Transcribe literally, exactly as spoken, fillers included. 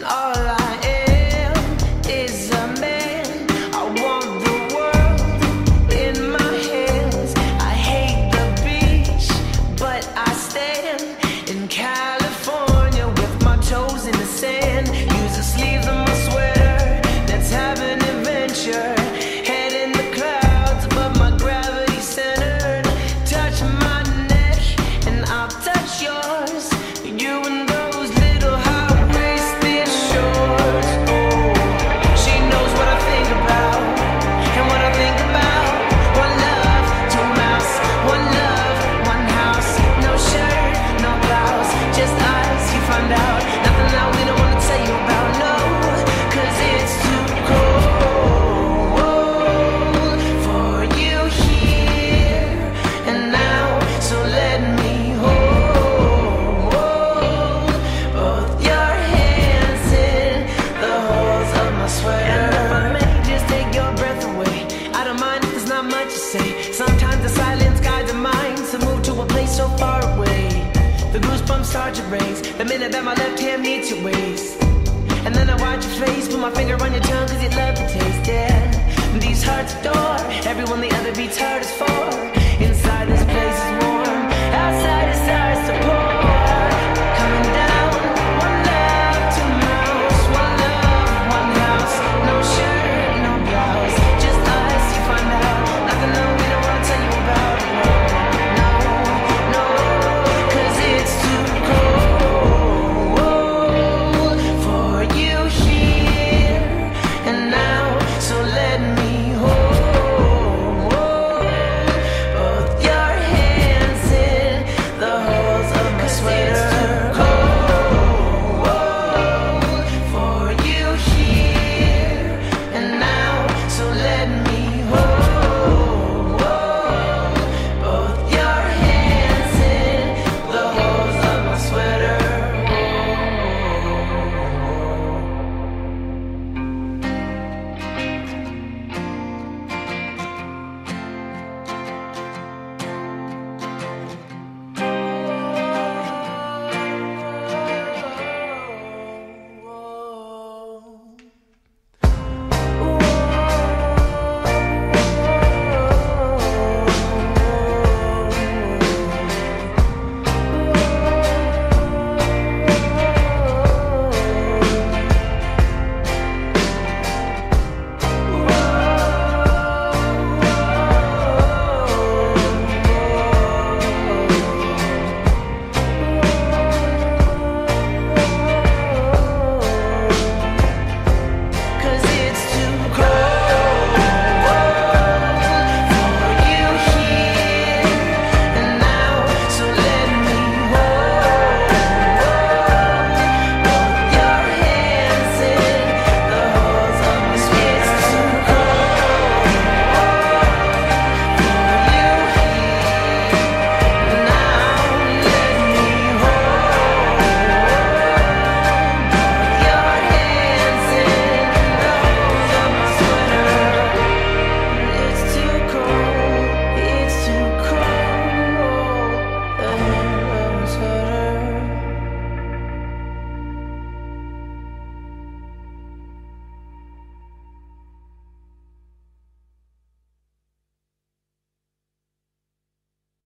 all I am is a man. I want the world in my hands. I hate the beach, but I stand in California with my toes in the sand. Use the sleeves of my sweater, let's have an adventure. Head in the clouds above my gravity centered. Touch my neck and I'll touch yours. You and those little high-waisted shorts. Oh, she knows what I think about and what I think about. One love, two mouths. One love, one house. No shirt, no blouse, just us. You find out nothing that we don't want to tell you about. No, 'cause it's too cold for you here and now. So let me hold both your hands in the holes of my sweater. And if I may just take your breath away, I don't mind if there's not much to say. Sometimes the silence guides the mind to move to a place so far away. The goosebumps start to raise the minute that my left hand meets your waist. And then I watch your face, put my finger on your tongue 'cause you love the taste, yeah. These hearts adore everyone the other beats hardest for.